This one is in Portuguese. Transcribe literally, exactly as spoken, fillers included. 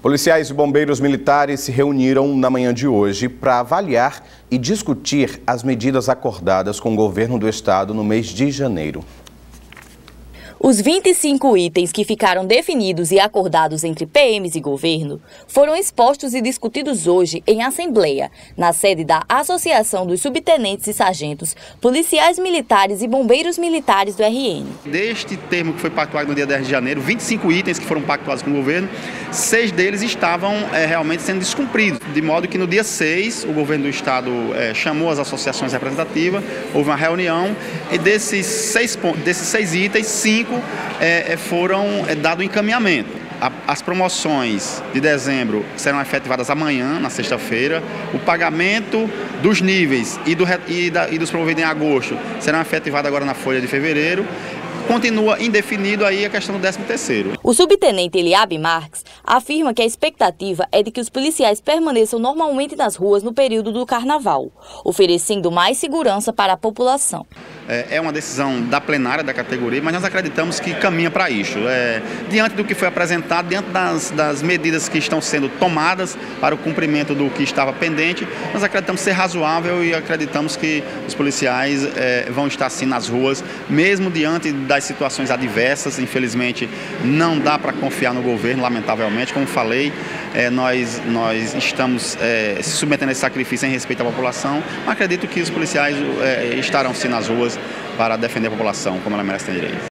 Policiais e bombeiros militares se reuniram na manhã de hoje para avaliar e discutir as medidas acordadas com o governo do estado no mês de janeiro. Os vinte e cinco itens que ficaram definidos e acordados entre P Ms e governo foram expostos e discutidos hoje em assembleia, na sede da Associação dos Subtenentes e Sargentos, Policiais Militares e Bombeiros Militares do R N. Deste termo que foi pactuado no dia dez de janeiro, vinte e cinco itens que foram pactuados com o governo, seis deles estavam é, realmente sendo descumpridos, de modo que no dia seis o governo do estado é, chamou as associações representativas, houve uma reunião e desses seis, desses seis itens, cinco É, foram é, dado encaminhamento. As promoções de dezembro serão efetivadas amanhã, na sexta-feira. O pagamento dos níveis e, do, e, da, e dos promovidos em agosto serão efetivados agora na folha de fevereiro. Continua indefinido aí a questão do décimo terceiro. O subtenente Eliabe Marques afirma que a expectativa é de que os policiais permaneçam normalmente nas ruas no período do carnaval, oferecendo mais segurança para a população. É uma decisão da plenária da categoria, mas nós acreditamos que caminha para isso. É, diante do que foi apresentado, diante das, das medidas que estão sendo tomadas para o cumprimento do que estava pendente, nós acreditamos ser razoável e acreditamos que os policiais é, vão estar sim nas ruas, mesmo diante das situações adversas. Infelizmente, não dá para confiar no governo, lamentavelmente. Como falei, é, nós, nós estamos é, se submetendo a esse sacrifício em respeito à população, mas acredito que os policiais é, estarão sim nas ruas para defender a população, como ela merece ter direito.